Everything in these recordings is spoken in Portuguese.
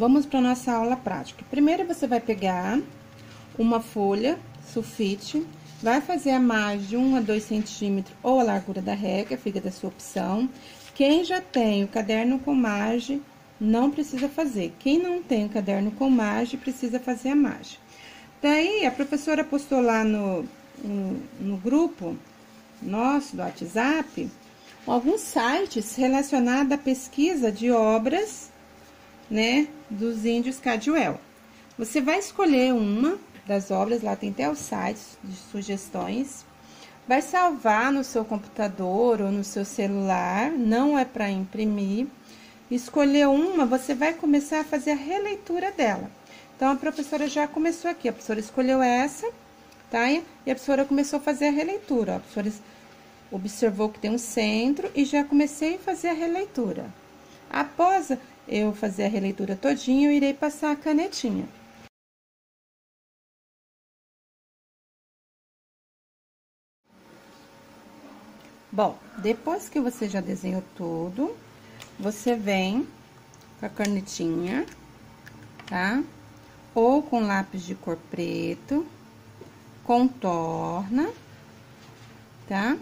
vamos para nossa aula prática. Primeiro, você vai pegar uma folha sulfite, vai fazer a margem de 1 a 2 centímetros ou a largura da régua, fica da sua opção. Quem já tem o caderno com margem, não precisa fazer. Quem não tem o caderno com margem, precisa fazer a margem. Daí, a professora postou lá no grupo nosso do WhatsApp, alguns sites relacionados à pesquisa de obras, né, dos índios Caduel. Você vai escolher uma das obras, lá tem até os sites de sugestões, vai salvar no seu computador ou no seu celular, não é para imprimir. Escolher uma, você vai começar a fazer a releitura dela. Então, a professora já começou aqui, a professora escolheu essa, tá? E a professora começou a fazer a releitura, ó. A professora observou que tem um centro e já comecei a fazer a releitura. Após eu fazer a releitura todinha, eu irei passar a canetinha. Bom, depois que você já desenhou tudo, você vem com a canetinha, tá? Ou com lápis de cor preto, contorna, tá?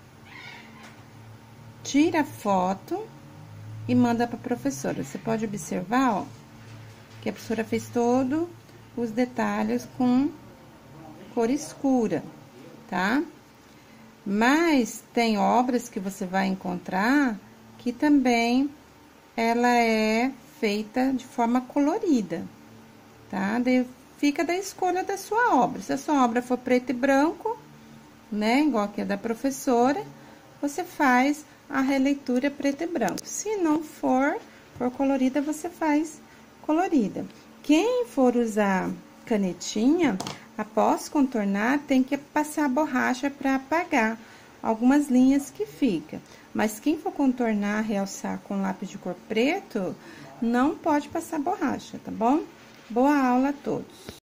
Tira a foto e manda para a professora. Você pode observar, ó, que a professora fez todos os detalhes com cor escura, tá? Mas tem obras que você vai encontrar que também ela é feita de forma colorida, tá? Daí fica da escolha da sua obra. Se a sua obra for preto e branco, né, igual que a da professora, você faz a releitura preto e branco. Se não for colorida, você faz colorida. Quem for usar canetinha, após contornar, tem que passar a borracha para apagar algumas linhas que fica. Mas quem for contornar, realçar com lápis de cor preto, não pode passar borracha, tá bom? Boa aula a todos!